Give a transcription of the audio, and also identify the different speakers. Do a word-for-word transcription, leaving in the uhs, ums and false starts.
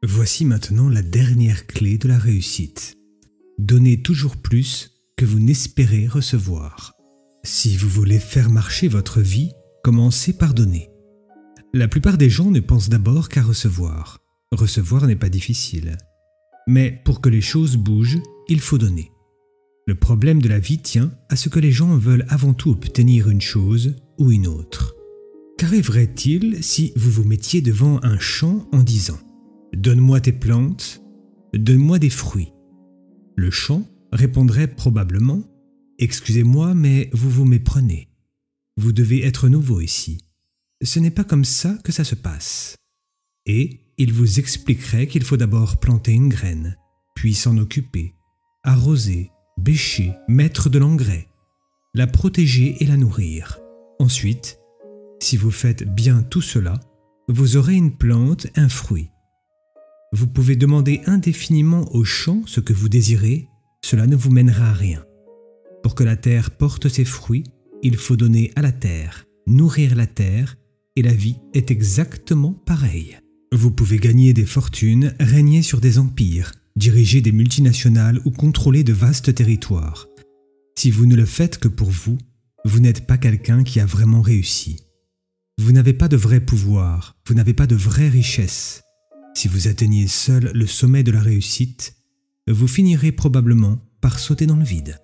Speaker 1: Voici maintenant la dernière clé de la réussite. Donnez toujours plus que vous n'espérez recevoir. Si vous voulez faire marcher votre vie, commencez par donner. La plupart des gens ne pensent d'abord qu'à recevoir. Recevoir n'est pas difficile. Mais pour que les choses bougent, il faut donner. Le problème de la vie tient à ce que les gens veulent avant tout obtenir une chose ou une autre. Qu'arriverait-il si vous vous mettiez devant un champ en disant « Donne-moi tes plantes, donne-moi des fruits ». Le champ répondrait probablement « Excusez-moi, mais vous vous méprenez. Vous devez être nouveau ici. Ce n'est pas comme ça que ça se passe. » Et il vous expliquerait qu'il faut d'abord planter une graine, puis s'en occuper, arroser, bêcher, mettre de l'engrais, la protéger et la nourrir. Ensuite, si vous faites bien tout cela, vous aurez une plante, un fruit. Vous pouvez demander indéfiniment au champ ce que vous désirez, cela ne vous mènera à rien. Pour que la terre porte ses fruits, il faut donner à la terre, nourrir la terre, et la vie est exactement pareille. Vous pouvez gagner des fortunes, régner sur des empires, diriger des multinationales ou contrôler de vastes territoires. Si vous ne le faites que pour vous, vous n'êtes pas quelqu'un qui a vraiment réussi. Vous n'avez pas de vrai pouvoir, vous n'avez pas de vraie richesse. Si vous atteignez seul le sommet de la réussite, vous finirez probablement par sauter dans le vide.